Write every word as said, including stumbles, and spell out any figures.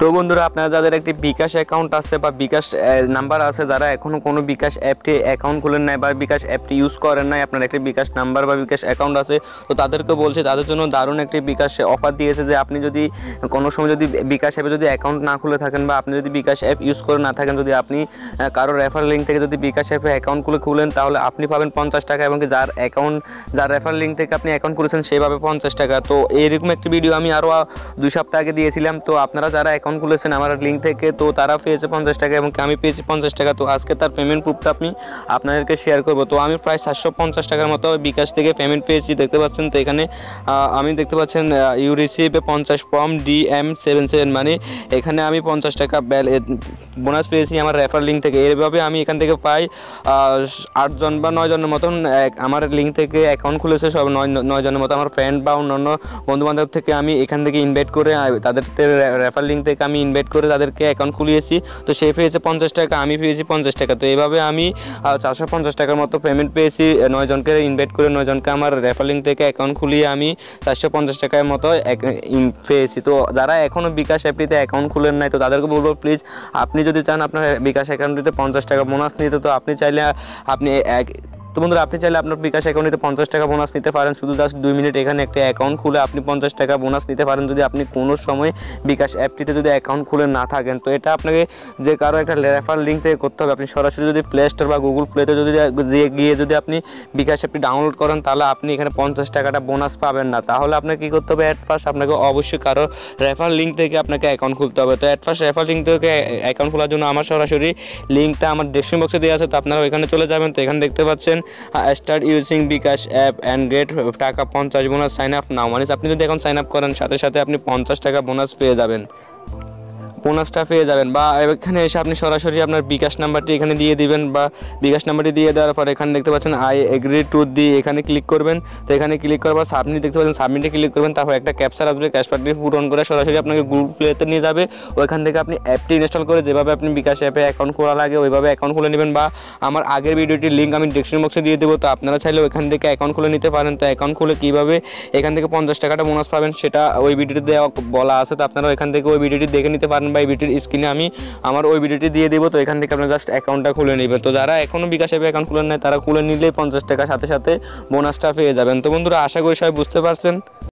বন্ধুরা আপনারা যাদের একটি বিকাশ অ্যাকাউন্ট আছে বা বিকাশ নাম্বার আছে, যারা এখনও কোনো বিকাশ অ্যাপটি অ্যাকাউন্ট খুলেন নাই বা বিকাশ অ্যাপটি ইউজ করেন নাই, আপনার একটি বিকাশ নাম্বার বা বিকাশ অ্যাকাউন্ট আছে, তো তাদেরকে বলছি তাদের জন্য দারুণ একটি বিকাশ অফার দিয়েছে যে আপনি যদি কোনো সময় যদি বিকাশ অ্যাপে যদি অ্যাকাউন্ট না খুলে থাকেন বা আপনি যদি বিকাশ অ্যাপ ইউজ করে না থাকেন, যদি আপনি কারো রেফার লিঙ্ক থেকে যদি বিকাশ অ্যাপে অ্যাকাউন্ট খুলে খুলেন তাহলে আপনি পাবেন পঞ্চাশ টাকা, এবং যার অ্যাকাউন্ট যার রেফার লিঙ্ক থেকে আপনি অ্যাকাউন্ট খুলেছেন সেভাবে পঞ্চাশ টাকা। তো এরকম একটি ভিডিও আমি আরও দুই সপ্তাহ আগে দিয়েছিলাম। তো আপনারা যারা অ্যাকাউন্ট খুলেছেন আমার লিঙ্ক থেকে, তো তারা পেয়েছে পঞ্চাশ টাকা এবং আমি পেয়েছি পঞ্চাশ টাকা। তো আজকে তার পেমেন্ট প্রুফটা আমি আপনাদেরকে শেয়ার করবো। তো আমি প্রায় সাতশো পঞ্চাশ টাকার মতো বিকাশ থেকে পেমেন্ট পেয়েছি, দেখতে পাচ্ছেন। তো এখানে আমি দেখতে পাচ্ছেন ইউ রিসিভ পঞ্চাশ form D M seven seven, মানে এখানে আমি পঞ্চাশ টাকা বোনাস পেয়েছি আমার রেফার লিঙ্ক থেকে। এইভাবে আমি এখান থেকে পাই আটজন বা নয় জনের মতন আমার লিঙ্ক থেকে অ্যাকাউন্ট খুলেছে, সব নয় নয় জনের মতো আমার ফ্রেন্ড বা অন্যান্য বন্ধুবান্ধব থেকে আমি এখান থেকে ইনভাইট করে তাদের রেফার লিঙ্ক থেকে আমি ইনভাইট করে তাদেরকে অ্যাকাউন্ট খুলিয়েছি। তো সে পেয়েছে পঞ্চাশ টাকা, আমি পেয়েছি পঞ্চাশ টাকা। তো এইভাবে আমি চারশো পঞ্চাশ টাকার মতো পেমেন্ট পেয়েছি নয় জনকে ইনভাইট করে, নয় জনকে আমার রেফার লিঙ্ক থেকে অ্যাকাউন্ট খুলিয়ে আমি চারশো পঞ্চাশ টাকার মতো পেয়েছি। তো যারা এখনও বিকাশ অ্যাপটিতে অ্যাকাউন্ট খুলেন নাই, তো তাদেরকে বলবো প্লিজ আপনি যদি চান আপনার বিকাশ অ্যাকাউন্টটিতে পঞ্চাশ টাকা বোনাস নিতে, তো আপনি চাইলে আপনি এক তো বন্ধুরা আপনি চাইলে আপনার বিকাশ অ্যাকাউন্টে পঞ্চাশ টাকা বোনাস নিতে পারেন। শুধু জাস্ট দুই মিনিট এখানে একটা অ্যাকাউন্ট খুলে আপনি পঞ্চাশ টাকা বোনাস নিতে পারেন যদি আপনি কোনো সময় বিকাশ অ্যাপটিতে যদি অ্যাকাউন্ট খুলে না থাকেন। তো এটা আপনাকে যে কারো একটা রেফার লিঙ্ক থেকে করতে হবে। আপনি সরাসরি যদি প্লে স্টোর বা গুগল প্লেতে যদি গিয়ে যদি আপনি বিকাশ অ্যাপটি ডাউনলোড করেন তাহলে আপনি এখানে পঞ্চাশ টাকাটা বোনাস পাবেন না। তাহলে আপনাকে কী করতে হবে, অ্যাট ফার্স্ট আপনাকে অবশ্যই কারো রেফার লিঙ্ক থেকে আপনাকে অ্যাকাউন্ট খুলতে হবে। তো অ্যাট ফার্স্ট রেফার লিঙ্ক থেকে অ্যাকাউন্ট খোলার জন্য আমার সরাসরি লিঙ্কটা আমার ডেসক্রিপশন বক্সে দেওয়া আছে, তো আপনারা ওইখানে চলে যাবেন। তো এখানে দেখতে পাচ্ছেন start using bKash app and get টাকা পঞ্চাশ বোনাস সাইন আপ নাও, মানে আপনি যদি এখন সাইন আপ করেন সাথে সাথে আপনি পঞ্চাশ টাকা বোনাস পেয়ে যাবেন বোনাসটা পেয়ে যাবেন। বা এখানে এসে আপনি সরাসরি আপনার বিকাশ নাম্বারটি এখানে দিয়ে দিবেন, বা বিকাশ নাম্বারটি দিয়ে দেওয়ার পর এখানে দেখতে পাচ্ছেন আই এগ্রি টু দি, এখানে ক্লিক করবেন। তো এখানে ক্লিক করার পর সাবমিট দেখতে পাচ্ছেন, সাবমিটে ক্লিক করবেন। তারপর একটা ক্যাপচার আসবে, ক্যাপচারটি পূরণ করে সরাসরি আপনাকে গুগল প্লেতে নিয়ে যাবে। ওইখান থেকে আপনি অ্যাপটি ইনস্টল করে যেভাবে আপনি বিকাশ অ্যাপে অ্যাকাউন্ট খোলা লাগে ওইভাবে অ্যাকাউন্ট খুলে নেবেন। বা আমার আগের ভিডিওটির লিঙ্ক আমি ডেসক্রিপশন বক্সে দিয়ে দেবো, তো আপনারা চাইলে ওইখান থেকে অ্যাকাউন্ট খুলে নিতে পারেন। তো অ্যাকাউন্ট খুলে কীভাবে এখান থেকে পঞ্চাশ টাকাটা বোনাস পাবেন সেটা ওই ভিডিওটি দেওয়া বলা আছে, তো আপনারা ওইখান থেকে ওই ভিডিওটি দেখে নিতে পারেন, বা এই ভিডিওটির স্ক্রিনে আমি আমার ওই ভিডিওটি দিয়ে দেবো। তো এখান থেকে আপনারা জাস্ট অ্যাকাউন্টটা খুলে নেবেন। তো যারা এখনও বিকাশ অ্যাপে অ্যাকাউন্ট খুলেন নাই তারা খুলে নিলেই পঞ্চাশ টাকা সাথে সাথে বোনাসটা পেয়ে যাবেন। তো বন্ধুরা আশা করি সবাই বুঝতে পারছেন।